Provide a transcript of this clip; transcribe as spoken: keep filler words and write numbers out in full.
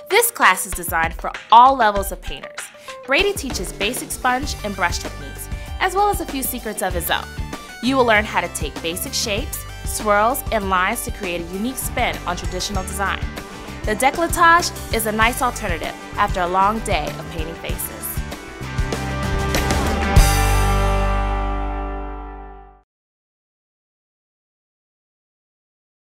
This class is designed for all levels of painters. Brady teaches basic sponge and brush techniques, as well as a few secrets of his own. You will learn how to take basic shapes, swirls, and lines to create a unique spin on traditional design. The Decolletage is a nice alternative after a long day of painting faces.